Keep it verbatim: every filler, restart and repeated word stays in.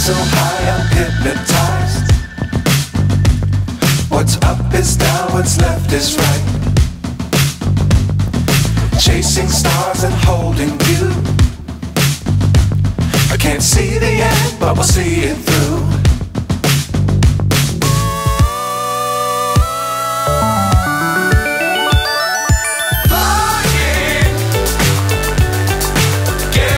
so high I'm hypnotized. What's up is down, what's left is right. Chasing stars and holding you. I can't see the end, but we'll see it through.